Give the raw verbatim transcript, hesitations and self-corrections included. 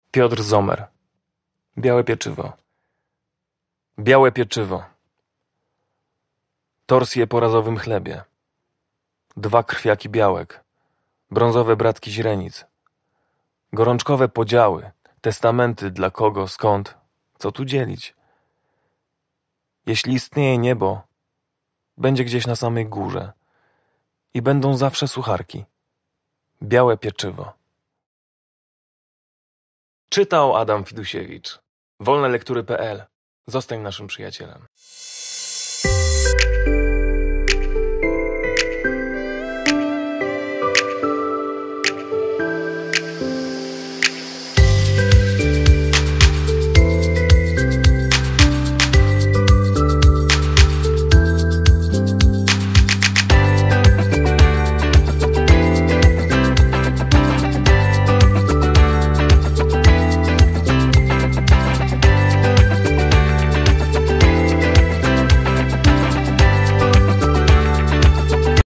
Piotr Zomer. Białe pieczywo. Białe pieczywo. Torsje po razowym chlebie. Dwa krwiaki białek. Brązowe bratki źrenic. Gorączkowe podziały. Testamenty dla kogo, skąd, co tu dzielić. Jeśli istnieje niebo, będzie gdzieś na samej górze. I będą zawsze sucharki. Białe pieczywo. Czytał Adam Fidusiewicz. wolne lektury kropka pe el. Zostań naszym przyjacielem.